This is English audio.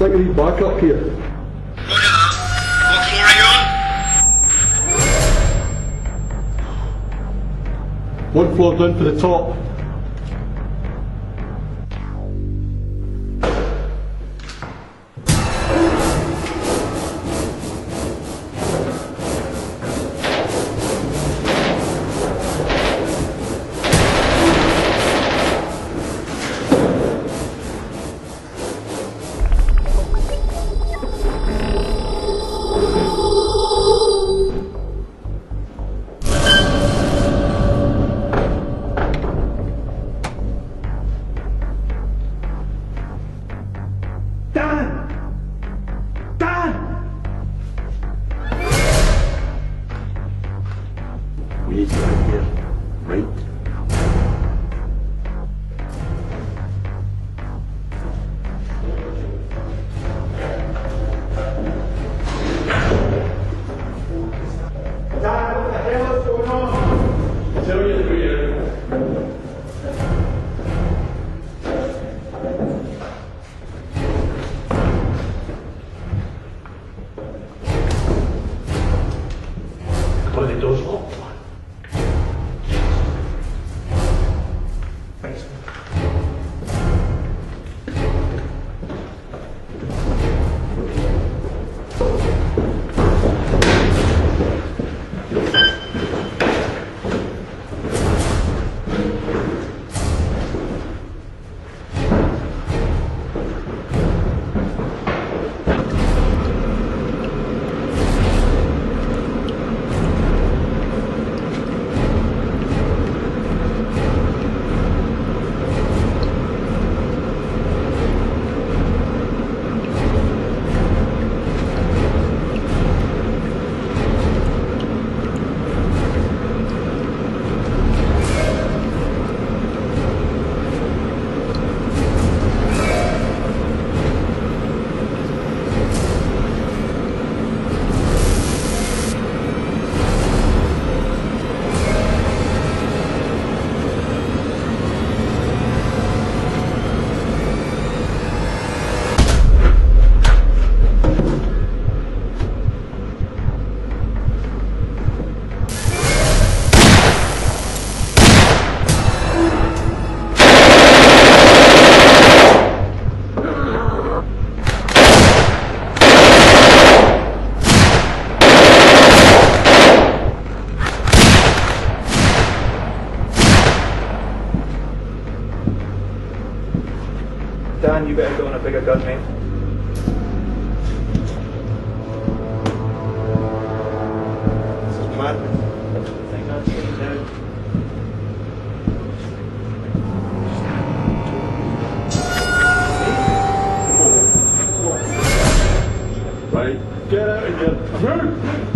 think I need backup here. Roger that. What floor are you on? One floor down to the top. We need you out here, right? Dad, what the hell is going on? I'll tell you through here. But the door's locked. Thanks. Dan, you better go on a bigger gun, mate. This is madness. I think that's what he's out. Right, get out of here. Move!